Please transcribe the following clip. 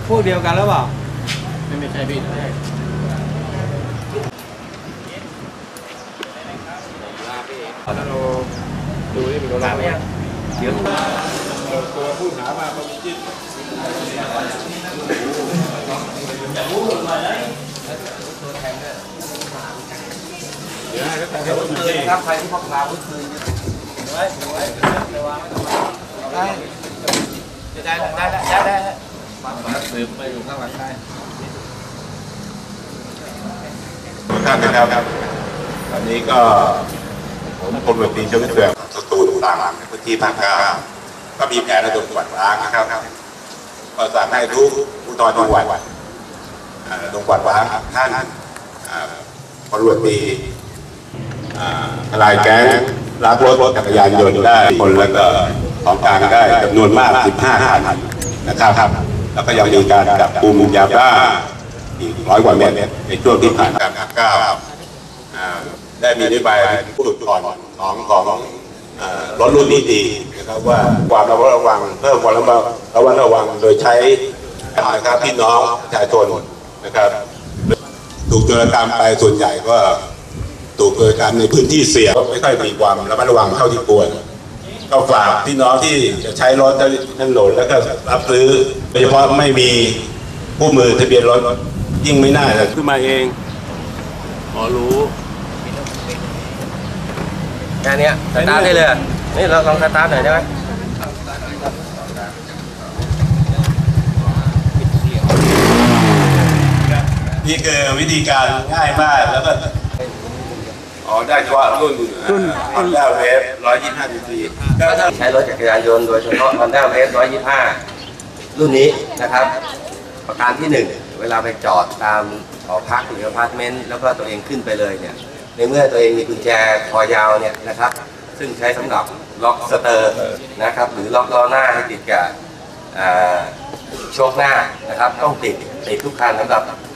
พวกเดียวกันหรือเปล่าไม่ใช่พี่เราดูนี่เป็นตัวอะไรเดี๋ยวตัวผู้หามาเขาจิ้มเดี๋ยวให้เขาแต่งให้รถเลยครับใครที่พกพาวุ้นคืนไว้ระวังได้สืบไปอยู่ข้างหลังได้ท่านนะครับวันนี้ก็ผมพลตรีชวิตเสือสตูลต่างๆในพื้นที่ภาคเก้าก็มีแผนระดมกวาดล้างนะครับก็สั่งให้ทุกผู้ตอนจังหวัดระดมกวาดล้างท่านพลตรีทลายแก๊งลักรถจักรยานยนต์ได้คนแล้วก็ของกลางได้จำนวนมาก15 คันนะครับแล้วก็ยังมีการจับกุมยาบ้าอีก100 กว่าเม็ดในช่วงที่ผ่านการภาคเก้าได้มีนโยบายผู้จุดก่อนของรถรุ่นนี้ดีนะครับว่าความระวังเพิ่มความระวังโดยใช้นะครับพี่น้องประชาชนนะครับถูกโจรกรรมไปส่วนใหญ่ก็ถูกโจรกรรมในพื้นที่เสี่ยงไม่ค่อยมีความระมัดระวังเท่าที่ควรก็ฝากพี่น้องที่จะใช้รถถนนแล้วก็รับซื้อโดยเฉพาะไม่มีผู้มือทะเบียนรถยิ่งไม่น่าจะขึ้นมาเองรู้แค่นี้สตาร์ทได้เลยนี่เราลองสตาร์ทหน่อยได้ไหมนี่คือวิธีการง่ายมากแล้วก็ได้เฉพาะรุ่นHonda Wave 125 cc ใช้รถจักรยานยนต์โดยเฉพาะ Honda Wave 125 รุ่นนี้นะครับประการที่1เวลาไปจอดตามหอพักหรืออพาร์ตเมนต์แล้วก็ตัวเองขึ้นไปเลยเนี่ยในเมื่อตัวเองมีกุญแจคอยาวเนี่ยนะครับซึ่งใช้สำหรับล็อกสเตอร์นะครับหรือล็อกล้อหน้าให้ติดกับโชคหน้านะครับต้องติดทุกคันสำหรับ